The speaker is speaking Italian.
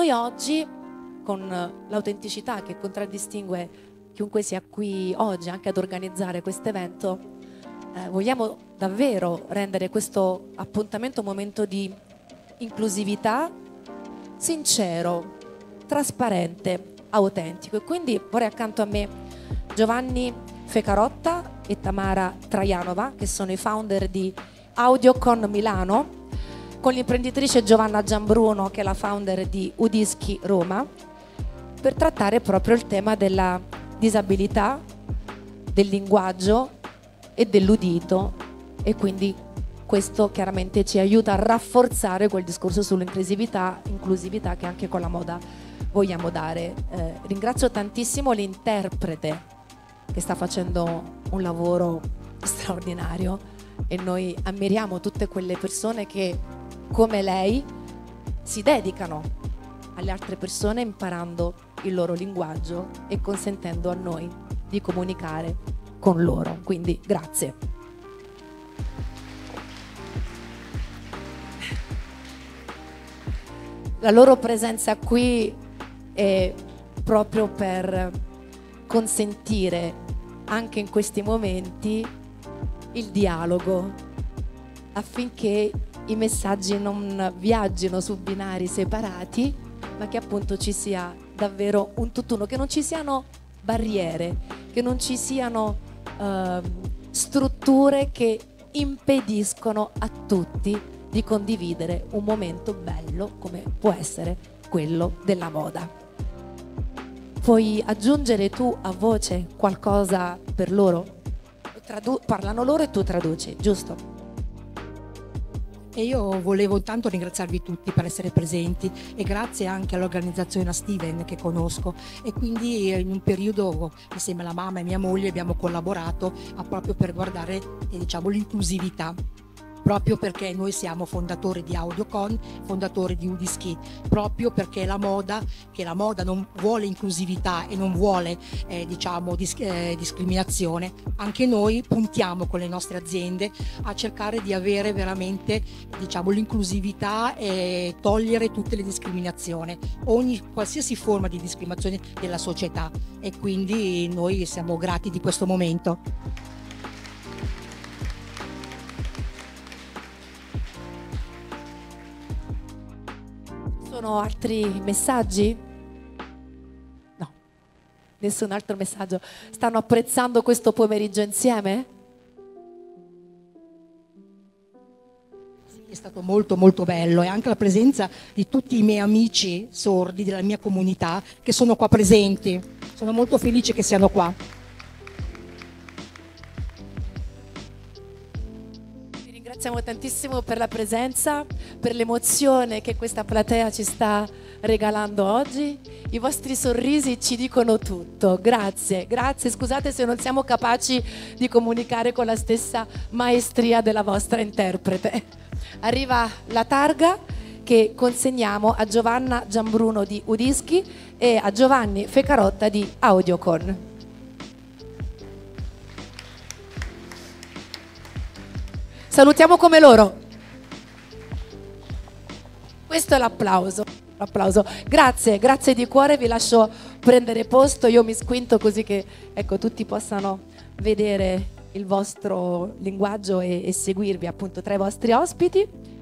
noi oggi, con l'autenticità che contraddistingue chiunque sia qui oggi anche ad organizzare questo evento, vogliamo davvero rendere questo appuntamento un momento di inclusività sincero, trasparente, autentico. E quindi vorrei accanto a me Giovanni Fecarotta e Tamara Trajanova, che sono i founder di Audiocon Milano, con l'imprenditrice Giovanna Giambruno, che è la founder di Udischi Roma, per trattare proprio il tema della disabilità, del linguaggio e dell'udito, e quindi questo chiaramente ci aiuta a rafforzare quel discorso sull'inclusività che anche con la moda vogliamo dare. Ringrazio tantissimo l'interprete che sta facendo un lavoro straordinario, e noi ammiriamo tutte quelle persone che, come lei, si dedicano alle altre persone imparando il loro linguaggio e consentendo a noi di comunicare con loro. Quindi grazie. La loro presenza qui è proprio per consentire anche in questi momenti il dialogo, affinché i messaggi non viaggino su binari separati, ma che appunto ci sia davvero un tutt'uno, che non ci siano barriere, che non ci siano strutture che impediscono a tutti di condividere un momento bello come può essere quello della moda. Puoi aggiungere tu a voce qualcosa per loro? Parlano loro e tu traduci, giusto? E io volevo intanto ringraziarvi tutti per essere presenti, e grazie anche all'organizzazione, a Steven, che conosco, e quindi in un periodo insieme alla mamma e mia moglie abbiamo collaborato proprio per guardare diciamo l'inclusività, proprio perché noi siamo fondatori di Audiocon, fondatori di Udischi, proprio perché la moda non vuole inclusività e non vuole diciamo discriminazione. Anche noi puntiamo con le nostre aziende a cercare di avere veramente diciamo l'inclusività e togliere tutte le discriminazioni, qualsiasi forma di discriminazione della società, e quindi noi siamo grati di questo momento. Sono altri messaggi? No, nessun altro messaggio. Stanno apprezzando questo pomeriggio insieme? Sì, è stato molto molto bello, e anche la presenza di tutti i miei amici sordi della mia comunità che sono qua presenti. Sono molto felice che siano qua. Ringraziamo tantissimo per la presenza, per l'emozione che questa platea ci sta regalando oggi. I vostri sorrisi ci dicono tutto. Grazie, grazie. Scusate se non siamo capaci di comunicare con la stessa maestria della vostra interprete. Arriva la targa che consegniamo a Giovanna Giambruno di Udischi e a Giovanni Fecarotta di Audiocon. Salutiamo come loro. Questo è l'applauso. Grazie, grazie di cuore, vi lascio prendere posto, io mi squinto così che ecco, tutti possano vedere il vostro linguaggio e seguirvi appunto tra i vostri ospiti.